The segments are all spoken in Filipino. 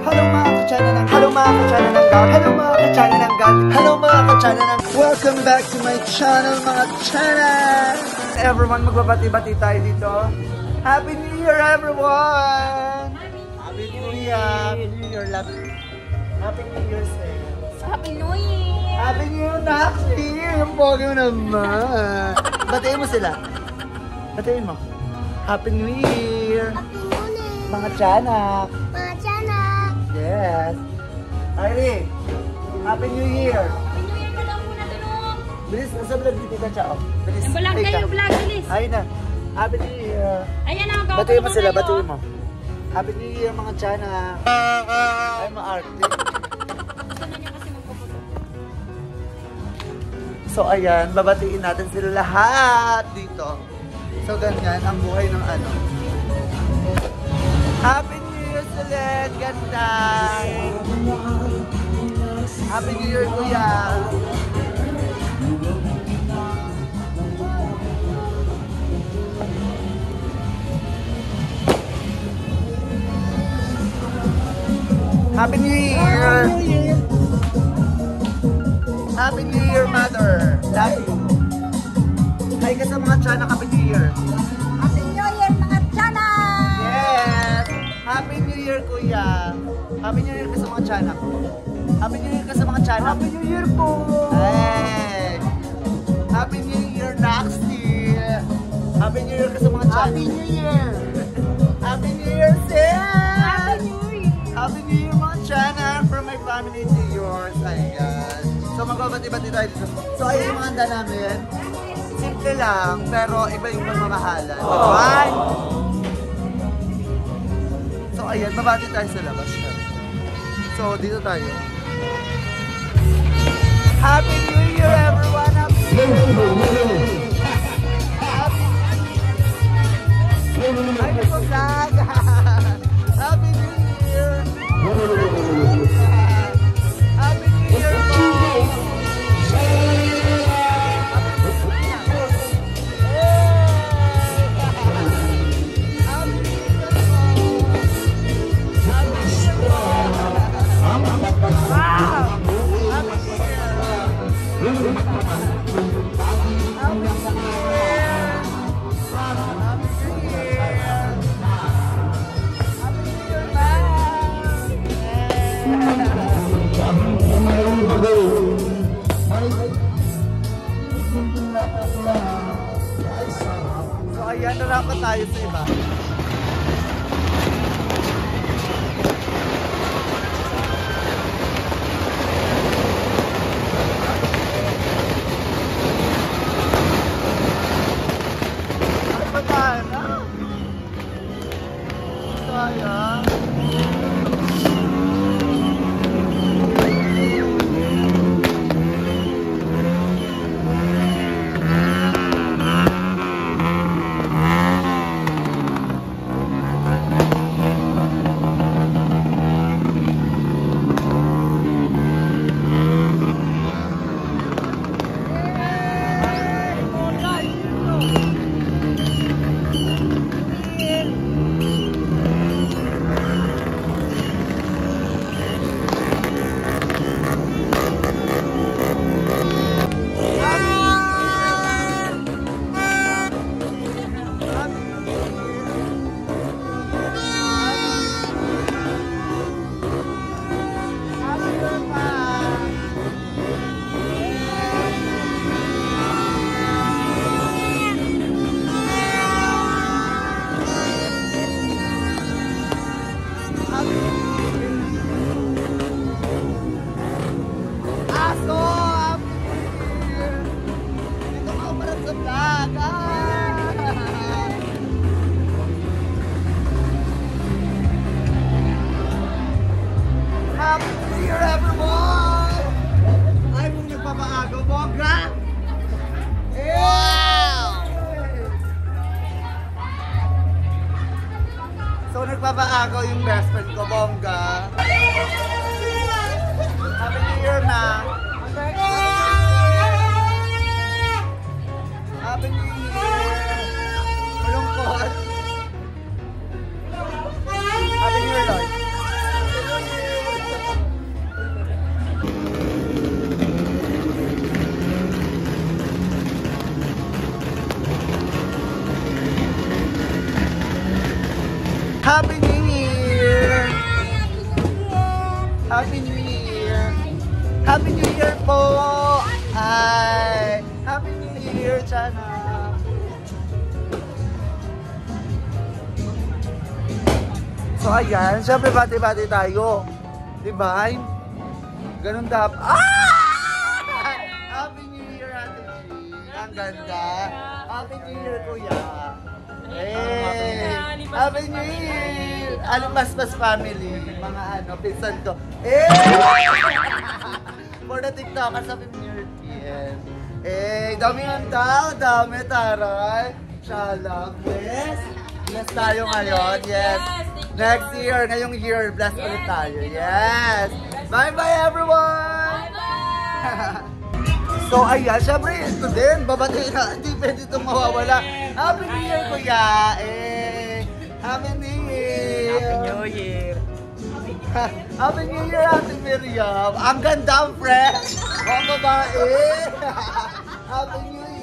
Hello mga ka-chana ng Hello mga ka-chana ng Gal. Hello mga ka-chana ng Gal. Hello mga ka-chana ng Welcome back to my channel mga chana. Everyone, magbabati-bati tayo dito. Happy New Year everyone! Happy New Year! Happy New Year, love. Happy New Year, sir. Happy New Year! Happy New Year next year! Yung pogi mo naman. Batiin mo sila. Batiin mo. Happy New Year! Happy New Year! Mga tiyanak. Mga tiyanak! Yes. Irene, Happy New Year! Happy New Year ka daw muna tulong! Bilis, nasa vlog dito ka, Chao. Bilis. Ang vlog Ay, kayo, ka. vlog, bilis! Ayun na. Happy New Year! Ayan na, gawin Batiin mo sila, batiin mo. Happy New Year mga tiyanak. Ay, maarte. Gusto na niya kasi magpaputo. So ayan, babatiin natin sila lahat dito. So ganyan ang buhay ng ano. Happy New Year ulit! Ganda! Happy New Year, kuya! Happy New Year! Happy New Year, mother! Love you! Hi ka sa mga tiyanak, Happy New Year! Happy New Year, mga tiyanak! Yes! Happy New Year, kuya! Happy New Year ka sa mga tiyanak. Happy New Year ka sa mga tiyanak. Happy New Year po! Hey! Happy New Year next year! Happy New Year ka sa mga tiyanak. Happy New Year! Happy New Year, sis! Happy New Year! Happy New Year, mga tiyanak! From my family to yours. Ayan. So, magbabati-bati tayo dito. So, ayun yung mga handa namin. Simple lang, pero iba yung pagmamahalan. Right? So, ayan, babati tayo sa labas siya. So, dito tayo. Happy New Year, everyone! Happy New Year! Happy New Year! Ay, nagpag-vlog! Happy New Year! Happy New Year, po! So ayan, narapat tayo sa iba. Ay, bataan na. Sayang. Nagpapaagaw yung best friend ko, bongga. Happy New Year, ma. Happy New Year. Malungkot. Happy New Year, Lord. Happy New Year. Happy New Year! Happy New Year po! Ay! Happy New Year, Chana! So ayan, syempre bati-bati tayo. Diba? Ganun dapat. Happy New Year, Ate G. Ang ganda. Happy New Year, Kuya. Hey! Happy New Year! Mas family. Mga pinsan ko. Eh! For the TikTokers, Happy New Year, TN. Eh, daming handa. Dami, taray. Shala. Bless. Bless tayo ngayon. Yes. Next year, ngayong year, bless ulit tayo. Yes. Bye-bye, everyone! Bye-bye! So, ayan, syempre, ito din, babati na, hindi pwede itong mawawala. Happy New Year, Kuya! Eh, Happy New Year! Happy New Year! Happy New Year, Ate Miriam! Ang ganda, ang fresh! Ang babae! Happy New Year!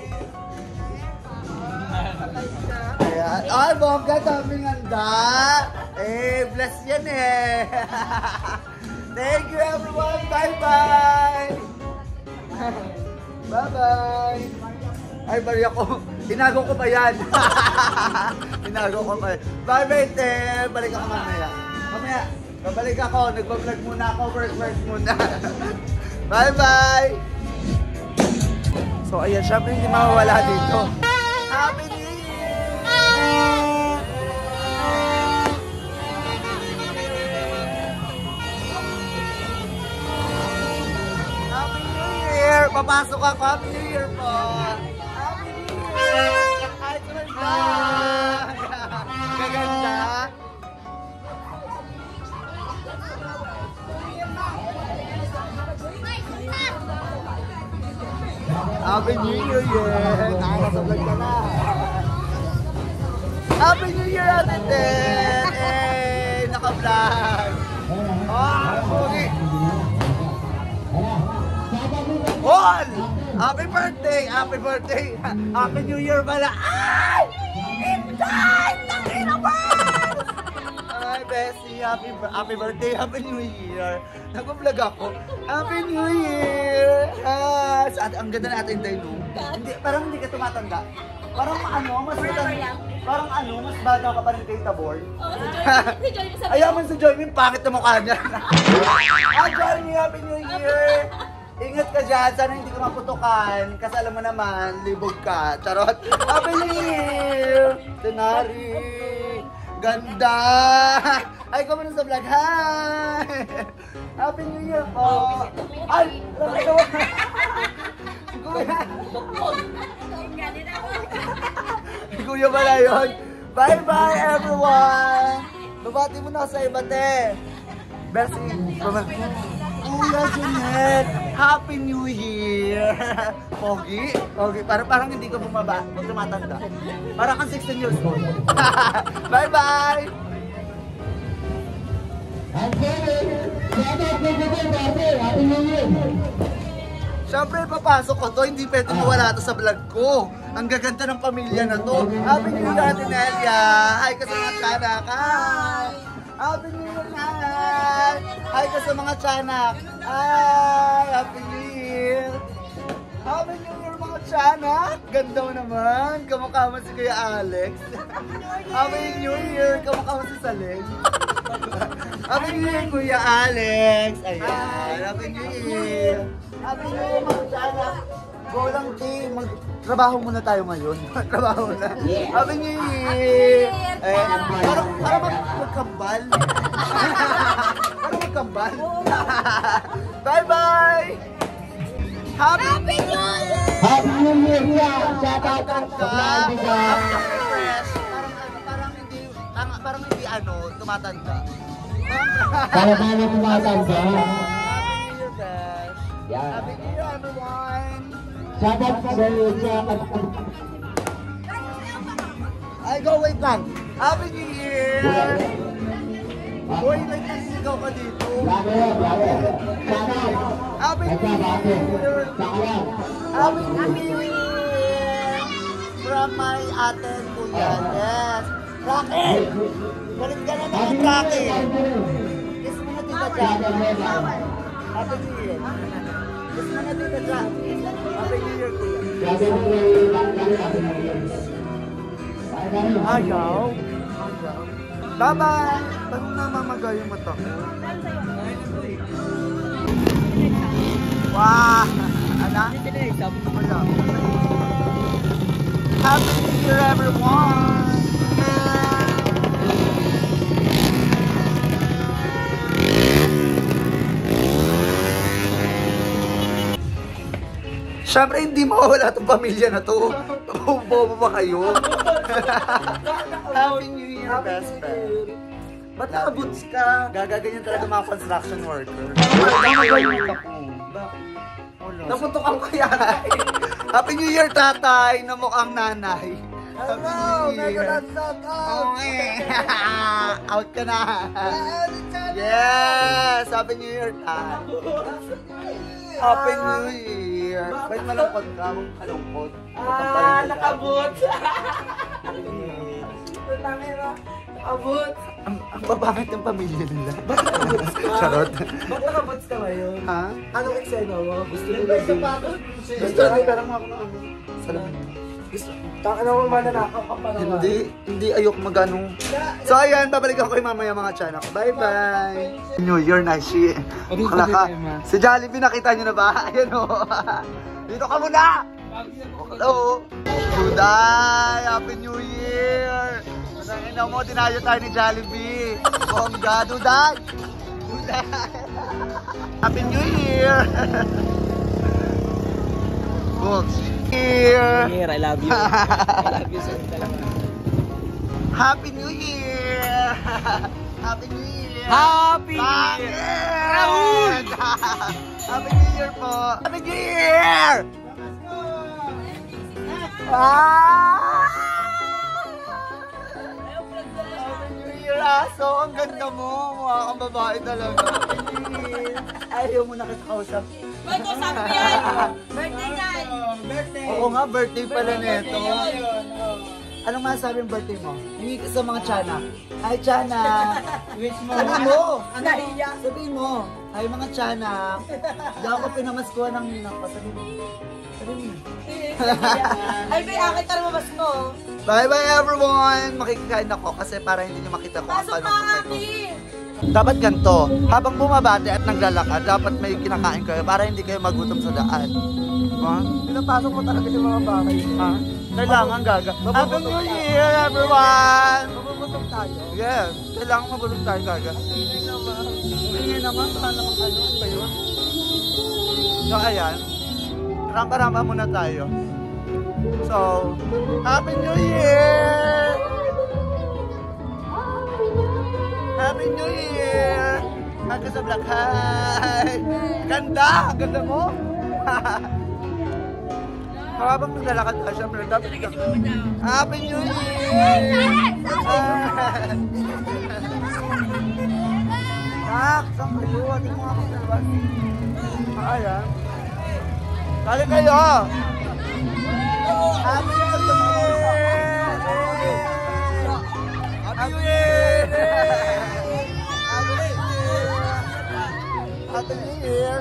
Ayan. Ay, bongga, daming handa! Eh, bless yan eh! Thank you, everyone! Bye-bye! Bye-bye! Ay, Maria ko. Tinago ko pa yan. Tinago ko pa yan. Bye-bye, te. Balik ako mamaya. Mamaya, babalik ako. Nagpa-vlog muna ako. Work muna. Bye-bye! So, ayan. Syempre, hindi mawawala dito. Happy New Year! Papasok ako. Happy New Year po. Happy New Year. Hi, Kuya. Gaganda. Happy New Year, yeah. Nakakasablag ka na. Happy New Year, Ate Ted. Eh, naka-vlog. Okay. All! Happy birthday! Happy birthday! Happy New Year pala! Ay! Inday! Tangina ba? Ay, Bessie! Happy birthday! Happy New Year! Nag-vlog ako. Happy New Year! Ang ganda na ating Inday, no? Hindi, parang hindi ka tumatanda. Parang mas mas bata ka pa rin kay Tabor. Si Joymin sabi. Ayaw man si Joymin, pangit na mukha niya. Joymin, Happy New Year! Ingat ka dyan, sana hindi ka maputukan. Kasi alam mo naman, libog ka. Charot. Happy New Year! Tenari! Ganda! Ay, kumano sa vlog. Hi! Happy New Year po! Ay! Si Kuya! Si Kuya pala yun. Bye-bye everyone! Babati mo na sa iba, te. Bersi, Kuya Jeanette, Happy New Year! Pogi? Pogi. Parang hindi ka bumaba. Huwag tumatanda. Parang kang 16 years old. Bye-bye! Siyempre, papasok ko to. Hindi pwede mawala to sa vlog ko. Ang gaganda ng pamilya na to. Happy New Year, Ate Nelia! Hi ka sa mga tiyanak! Hi! Happy New Year, Nan! Hi ka sa mga tiyanak! Hi! Happy New Year! Happy New Year, mga tiyanak! Ganda mo naman! Kamukha mo si Kuya Alex. Happy New Year! Kamukha mo si Saleng. Happy New Year, Kuya Alex! Ayan! Happy New Year! Happy New Year, mga tiyanak! Go lang, team! Trabaho muna tayo ngayon. Trabaho na. Happy New Year! Para magkambal. Para magkambal. Bye-bye! Happy New Year! Happy New Year! Shout out ang fresh. Parang hindi tumatanda. Para tumatanda. Happy New Year, Besh. Yeah. Happy New Year, everyone! Shout out sa Ay, go, wait lang. Happy New Year! Boy, nagkasigaw ka dito. Shout out! Happy New Year! Happy New Year! From my ate, Kuya. Yes! Rocky! Galit ka na naman, Rocky! Kiss mo na tita Shadow Megan. Happy New Year. Gusto mo na dito dyan. Happy New Year, kuya. Shadow Megan. Ayaw. Bye-bye! Bago namamaga yung mata ko. Wow! Ano? Wala. Happy New Year, everyone! Siyempre, hindi mawawala itong pamilya na to. Bobo ba kayo? Happy New Year, best friend. Ba't nakaboots ka? Gagaganyan talaga mga construction worker. Bakit? Naputukan ko yan. Happy New Year, tatay, na mukhang nanay. Hello! Out ka na. Yes! Happy New Year, tay. Happy New Year. Ba't malungkot ka? Kalungkot. Nakaboots. Nakaboots. Ang babangit ng pamilya nila. Charot. Ba't nakaboots ka ngayon? Ha? Anong eksena mo? Gusto mo na Gusto nyo, pero nga ako na ano. Salamat. Ano mo mananakaw ka pa naman? Hindi ayok magano. So ayan, babalikan ko kayo mamaya mga tiyan ako. Bye-bye! New Year na, shi. Kala ka. Si Jollibee, nakita nyo na ba? Ayan o. Dito ka muna! Hello! Duday! Happy New Year! Masangin na mo, dinayo tayo ni Jollibee. Bongga, Duday! Duday! Happy New Year! Books. Here. I love you. I love you so talaga. Happy New Year! Happy New Year! Happy New Year! Happy New Year po! Happy New Year! Happy New Year, aso! Ang ganda mo! Mukha kang babae talaga. Happy New Year! Ayaw mo na kita kausap. Ba't ko sabi yan? Birthday yan. Oo nga, birthday pala nito. Anong masasabi yung birthday mo? Hingi ka sa mga tiyanak. Hi, tiyanak! Sabihin mo! Sabihin mo! Hi, mga tiyanak! Hindi ako pinamaskuhan ng ninang ko. Sabihin mo. Sabihin mo. Ay, may akit ka lumabas mo. Bye-bye, everyone! Makikikain ako kasi para hindi nyo makita kung Pasok paano na, ko. Ate. Dapat ganito, habang bumabati at naglalakad, dapat may kinakain kayo para hindi kayo magutom sa daan. Diba? Pinapasok mo talaga yung mga bahay. Ha? Kailangan gaga. Happy New Year, everyone! Mabubutok tayo. Yes, kailangan mabulong tayo gaga. Hindi naman, baka naman ano ba yun? So, ayan. Rampa-rampa muna tayo. So, Happy New Year! Happy New Year! Hanggang sa Black High! Ganda! Ganda mo! Habang naglalakad ka, syempre, dapat ka. Happy New Year! Saan kayo? Ating mga kasalabas. Ayan. Kali kayo! Happy New Year! Happy New Year! Happy New Year!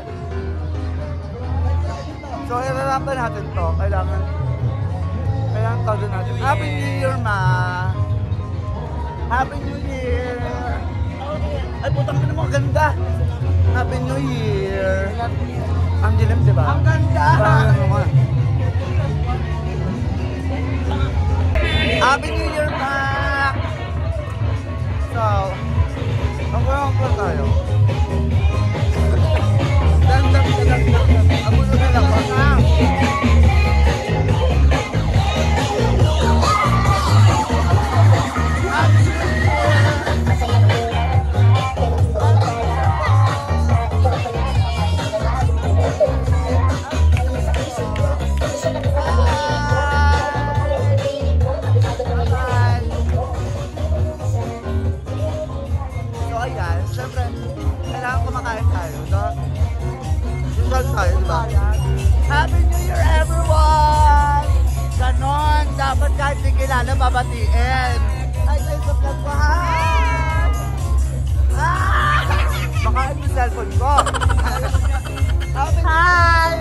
So, irarampan natin to. Kailangan tawagin natin. Happy New Year, ma! Happy New Year! Ay, putang ka naman, ganda! Happy New Year! Ang dilim, di ba? Ang ganda! Happy New Year, ma! So, ang tayo. Abulo na lang ba? So ayan, syempre, kailangan kumakain tayo, no? Tayo, diba? Happy New Year, everyone! Ganon, dapat kahit di kilala babatiin. Ay, sa vlog ko, ha? Makain mo cellphone ko. Hi!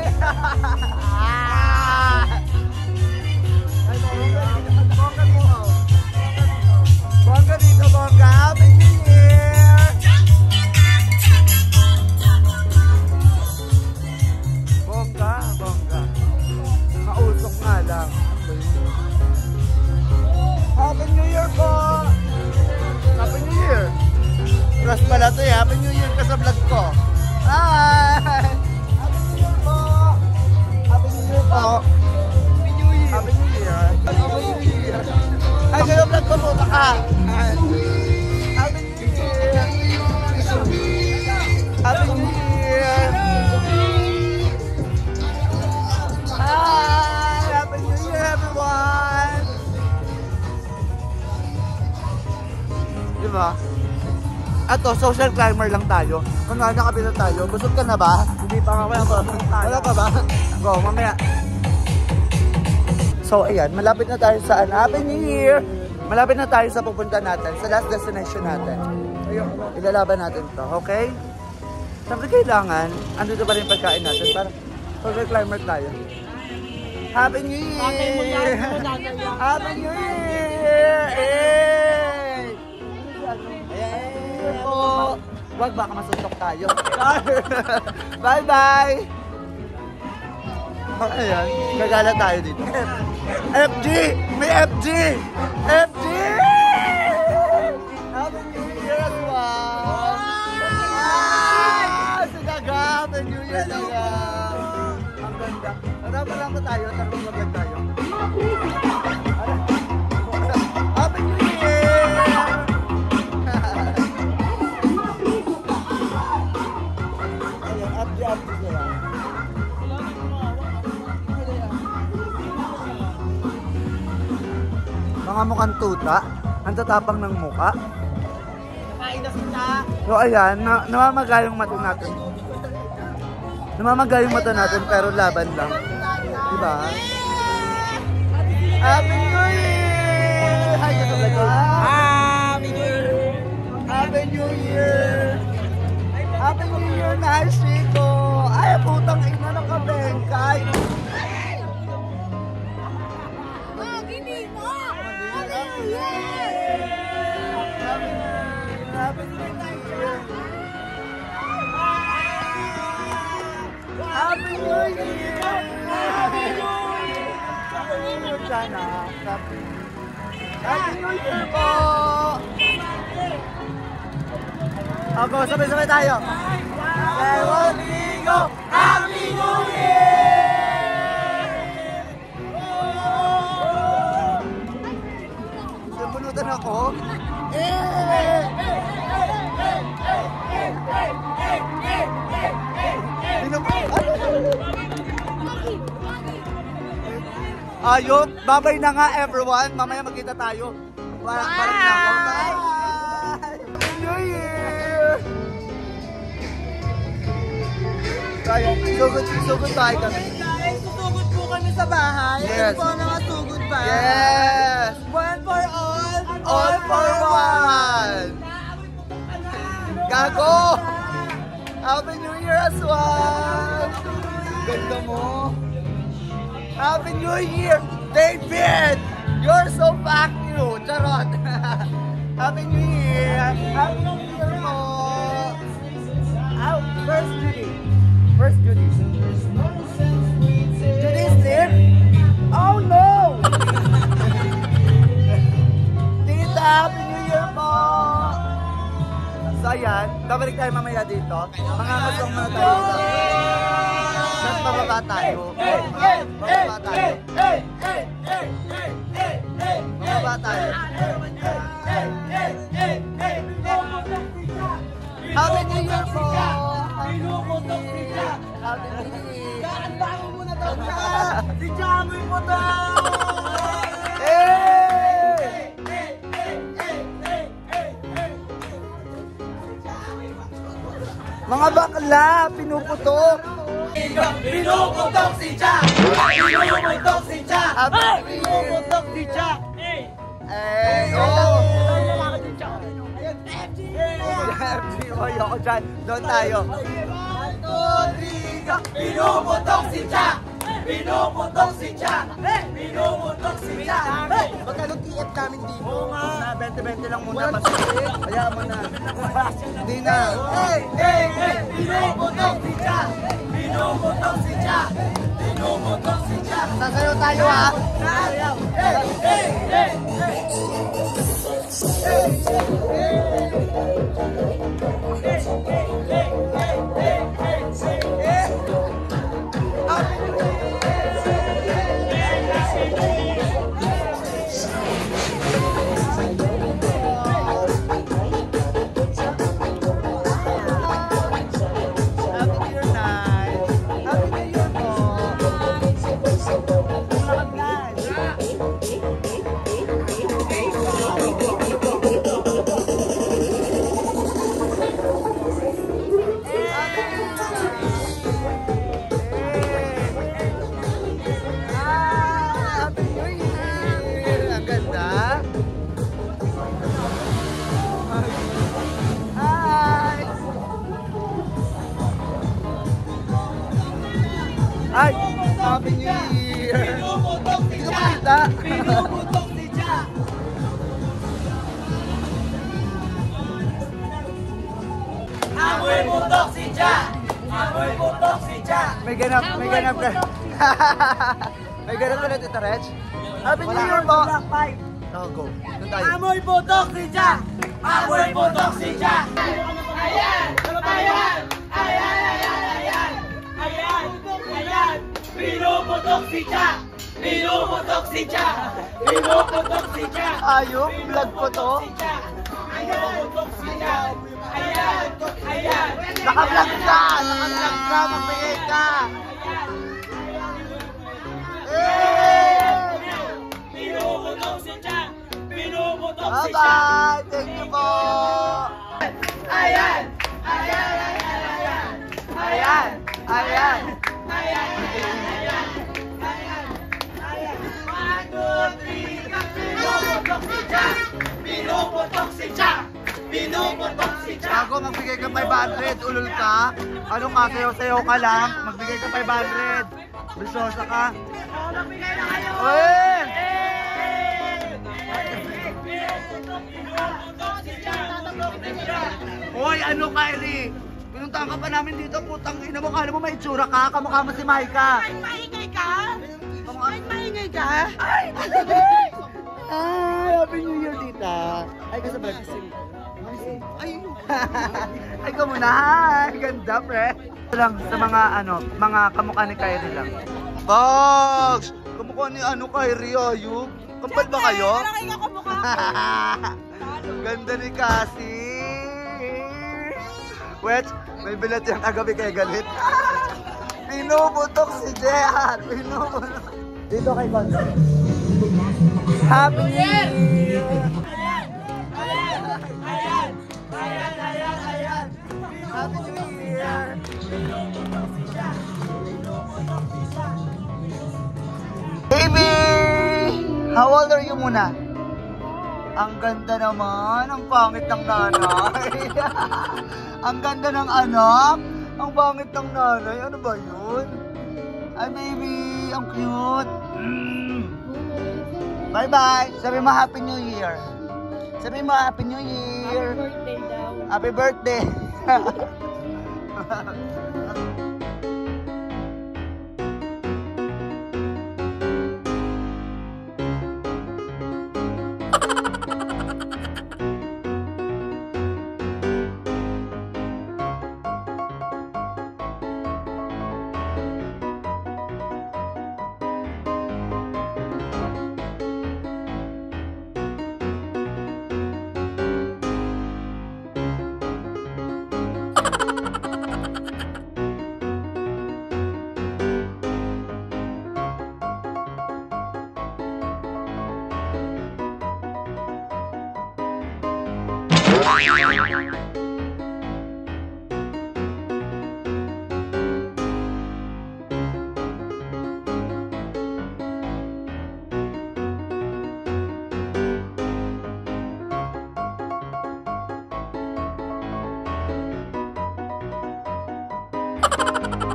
Bongga dito, bongga. Happy New Year! Bongga, bongga. Mausok nga lang. Happy New Year po! Happy New Year! Plus pala to eh. Happy New Year ka sa vlog ko. Hi! Happy New Year po! Happy New Year po! Happy New Year! Happy New Year! Happy New Year! Ay, kayo vlog ko po baka! Happy New Year! Happy New Year! Hi! Happy New Year everyone! Diba? Ato, social climber lang tayo. Kung nakakabila tayo, busog ka na ba? Hindi pa nga wala pa. Wala pa ba? Go, mamaya. So, ayan, malapit na tayo sa Happy New Year! Malapit na tayo sa pupunta natin, sa last destination natin. Ilalaban natin to, okay? Siyempre kailangan, andito pa rin pagkain natin para social climber tayo. Happy New Year! Happy New Year! Hey! Hey! Po! Wag baka masuntok tayo. Bye-bye! Ayan, gagala tayo dito. FG! May FG! FG! Happy New Year as well! Si Gaga! Happy New Year, Gaga! Ang ganda. Marami ba tayo? Tarong vlog tayo. Happy New Year! Ayan, FG sila. Mga mukhang tuta, ang tatapang ng muka. Nakain na sila. So ayan, namamaga yung mata natin. Namamaga yung mata natin pero laban lang. Diba? Happy New Year! Hi, kasabay ko. Happy New Year! Happy New Year! Happy New Year, Nashiko! Ay, putang ina ng kabengkay! Happy New Year! Happy New Year! Happy New Year, Jana! Happy New Year po! Ako, sabay-sabay tayo! Go! Happy New Year! Sinubunutan ako. Ayun, babay na nga everyone. Mamaya magkita tayo. Balik na ako. Bye! New Year! Kaya, sugod tayo kami. Guys, susugod po kami sa bahay. Yes. Ito po ang mga sugod ba? Yes! One for all. All for one! Gago! Happy New Year as well! Ganda mo! Happy New Year! David! You're so fuck you! Charot! Happy New Year! Happy New Year mo! First Judy. First Judy. Judy is there? Oh no! Tita, Happy New Year po! So ayan, babalik tayo mamaya dito. Mga kasong muna tayo dito. Tapos bababa tayo. Bababa tayo. Bababa tayo. Happy New Year po! Happy New Year! Happy New Year! Kaandahin mo na daw siya. Si Jamoy mo daw. Mga bakla, pinuputok! Pinuputok si Jack! Pinuputok si Jack! Pinuputok si Jack! Eh, oh! FG! Ayoko dyan. Doon tayo. Pinuputok si Cha! Pinuputok si Cha! Pinuputok si Cha! Magkano TF namin dito? Oo nga. 20-20 lang muna. Kaya mo na. Hindi na. Pinuputok si Cha! Pinuputok si Cha! Pinuputok si Cha! Sasayaw tayo ha. Ay, Happy New Year! Hindi ko makita. Pinuputok si Cha! Amoy putok si Cha! Amoy putok si Cha! May ganap na. May ganap na Tita Reg. Happy New Year po! Oh, go. Doon tayo. Amoy putok si Cha! Amoy putok si Cha! Ayan! Ayan! Ayan! Ayan! Ayan! Ayan! Pinuputok si Cha! Pinuputok si Cha! Pinuputok si Cha! Ayop, vlog ko to. Pinuputok si Cha! Ayan! Ayan! Naka-vlog ka! Naka-vlog ka! Magbigay ka! Pinuputok si Cha! Pinuputok si Cha! Bye-bye! Thank you po! Ayan! Ayan! Ayan! Ayan! Ayan! Ayan! Ayan! Ayan! Ayan! 1, 2, 3, pinuputok si Cha! Pinuputok si Cha! Pinuputok si Cha! Bago magbigay ka 500, ulol ka? Ano ka? Sayaw-sayaw ka lang? Magbigay ka 500. Bisyosa ka? Magbigay na kayo! Uy! Pinuputok si Cha! Hoy, ano Kyrie? Pinuntahan ka pa namin dito, putang ina mo. Kala mo may itsura ka? Kamukha mo si Maika. Maingay ka? Kamukha... Maingay ka? Ay, Happy New Year, tita. Ay, ka sa vlog. Ay, ay ka muna. Hi, ganda, pre. Ito lang, sa mga, mga kamukha ni Kyrie lang. Bogs! Kamukha ni Kyrie, ayun. Kampal ba kayo? Parang kayo kamukha. Ganda ni Cassie. Wait, may bilat yung kagabi kay galit. Pinuputok si Jehan. Pinuputok. Dito kay Gonzo. Happy New Year! Ayan! Happy New Year! Baby! How old are you muna? Ang ganda naman, ang pangit ng nanay. Ang ganda ng anak, ang pangit ng nanay. Ano ba yun? Ay baby, ang cute. Bye-bye. Sabi mo Happy New Year. Sabi mo Happy New Year. Happy birthday.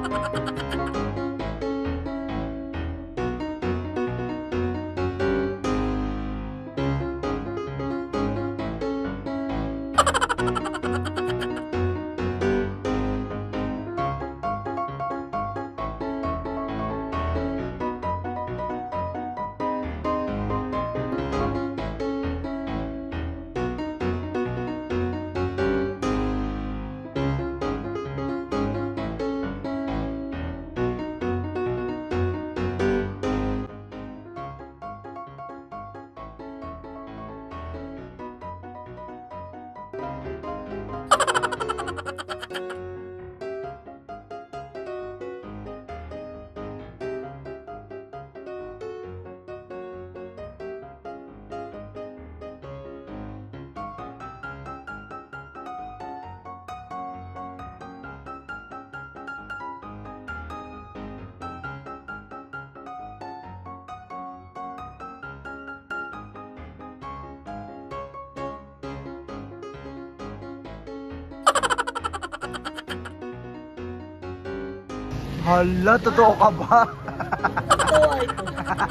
Hala, totoo ka ba? Totoo ito.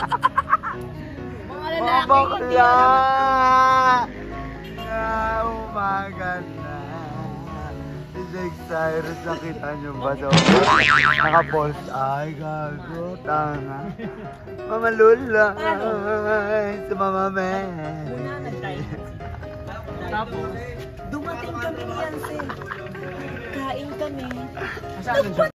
Mga lalaki, hindi bakla! alam. Umaga na. Si Jake Cyrus, nakita niyo ba daw? Naka-post. Ay, gago, tanga. Mama Lula. Sa Mama Men. Una, nag-diet. Tapos, dumating kami ni Yansen. Kain kami.